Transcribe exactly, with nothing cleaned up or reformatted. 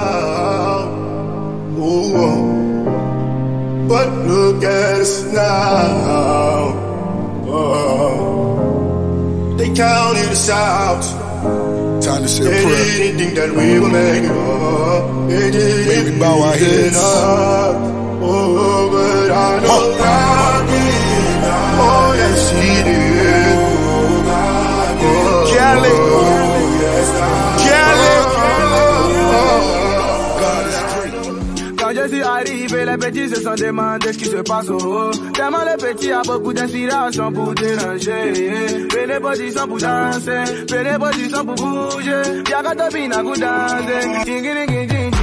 Oh, but look at us now. Oh, they counted us out. Time to say a they prayer. didn't think that we would make it up. They didn't May we bow our heads. Oh, but I know oh. God did. Oh, yes, He did. Oh, Kelly. Oh, yes, Kelly. Quand je suis arrivé, les petits se sont demandés ce qui se passe au haut. Tellement les petits a beaucoup d'inspiration pour déranger. Prenez position pour danser, prenez position pour bouger. Y'a qu'à topiner pour danser.